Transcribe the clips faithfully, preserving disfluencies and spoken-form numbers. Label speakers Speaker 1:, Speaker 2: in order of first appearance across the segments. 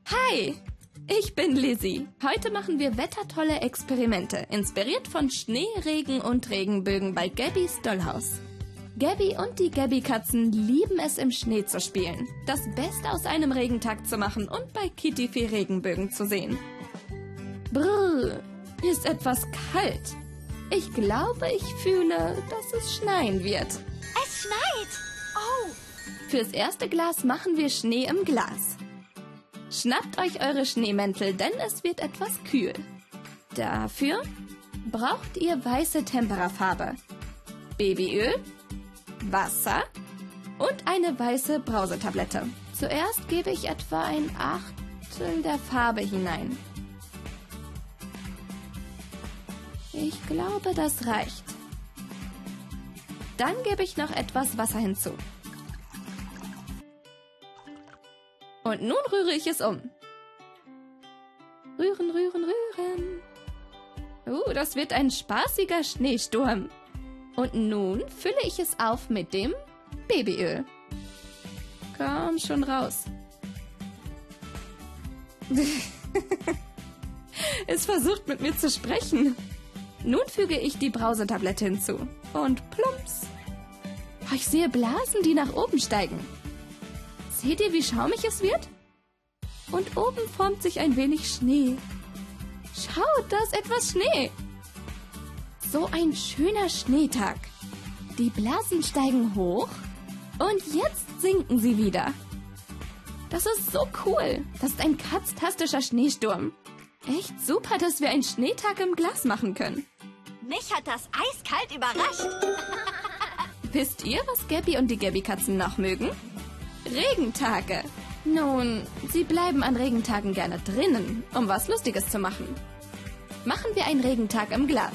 Speaker 1: Hi, ich bin Lizzie. Heute machen wir wettertolle Experimente, inspiriert von Schnee, Regen und Regenbögen bei Gabbys Dollhaus. Gabby und die Gabby-Katzen lieben es, im Schnee zu spielen, das Beste aus einem Regentag zu machen und bei Kitty Regenbögen zu sehen. Brrr, ist etwas kalt. Ich glaube, ich fühle, dass es schneien wird.
Speaker 2: Es schneit! Oh!
Speaker 1: Fürs erste Glas machen wir Schnee im Glas. Schnappt euch eure Schneemäntel, denn es wird etwas kühl. Dafür braucht ihr weiße Temperafarbe, Babyöl, Wasser und eine weiße Brausetablette. Zuerst gebe ich etwa ein Achtel der Farbe hinein. Ich glaube, das reicht. Dann gebe ich noch etwas Wasser hinzu. Und nun rühre ich es um. Rühren, rühren, rühren. Uh, das wird ein spaßiger Schneesturm. Und nun fülle ich es auf mit dem Babyöl. Komm schon raus. Es versucht mit mir zu sprechen. Nun füge ich die Brausetablette hinzu. Und plumps. Ich sehe Blasen, die nach oben steigen. Seht ihr, wie schaumig es wird? Und oben formt sich ein wenig Schnee. Schaut, da ist etwas Schnee. So ein schöner Schneetag. Die Blasen steigen hoch und jetzt sinken sie wieder. Das ist so cool. Das ist ein katztastischer Schneesturm. Echt super, dass wir einen Schneetag im Glas machen können.
Speaker 2: Mich hat das eiskalt überrascht.
Speaker 1: Wisst ihr, was Gabby und die Gabby-Katzen noch mögen? Regentage. Nun, sie bleiben an Regentagen gerne drinnen, um was Lustiges zu machen. Machen wir einen Regentag im Glas.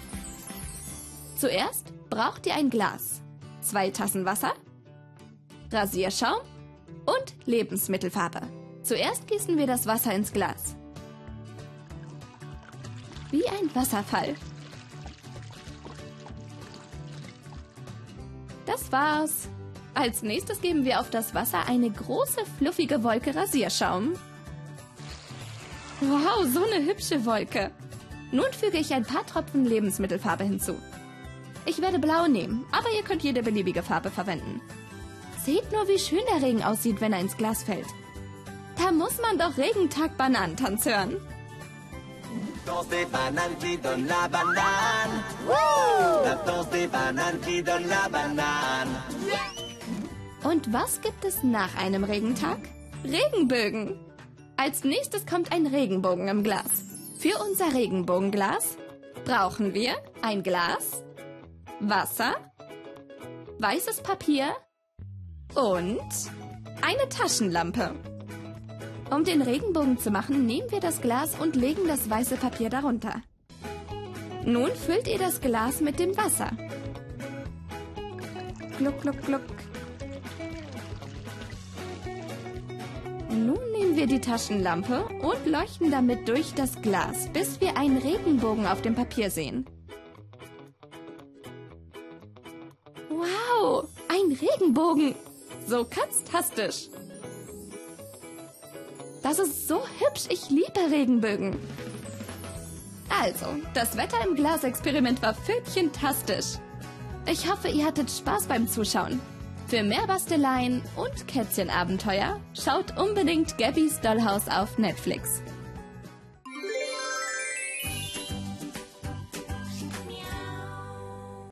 Speaker 1: Zuerst braucht ihr ein Glas, zwei Tassen Wasser, Rasierschaum und Lebensmittelfarbe. Zuerst gießen wir das Wasser ins Glas. Wie ein Wasserfall. Das war's. Als nächstes geben wir auf das Wasser eine große, fluffige Wolke Rasierschaum. Wow, so eine hübsche Wolke. Nun füge ich ein paar Tropfen Lebensmittelfarbe hinzu. Ich werde blau nehmen, aber ihr könnt jede beliebige Farbe verwenden. Seht nur, wie schön der Regen aussieht, wenn er ins Glas fällt. Da muss man doch Regentag-Bananentanz hören.
Speaker 3: Danse des bananes qui donne la banane. Woo! La danse des bananes qui donne la banane.
Speaker 1: Und was gibt es nach einem Regentag? Regenbögen. Als nächstes kommt ein Regenbogen im Glas. Für unser Regenbogenglas brauchen wir ein Glas, Wasser, weißes Papier und eine Taschenlampe. Um den Regenbogen zu machen, nehmen wir das Glas und legen das weiße Papier darunter. Nun füllt ihr das Glas mit dem Wasser. Gluck, gluck, gluck. Nun nehmen wir die Taschenlampe und leuchten damit durch das Glas, bis wir einen Regenbogen auf dem Papier sehen. Wow, ein Regenbogen! So katztastisch! Das ist so hübsch, ich liebe Regenbögen. Also, das Wetter im Glas-Experiment war pfötchentastisch. Ich hoffe, ihr hattet Spaß beim Zuschauen. Für mehr Basteleien und Kätzchenabenteuer schaut unbedingt Gabbys Dollhaus auf Netflix.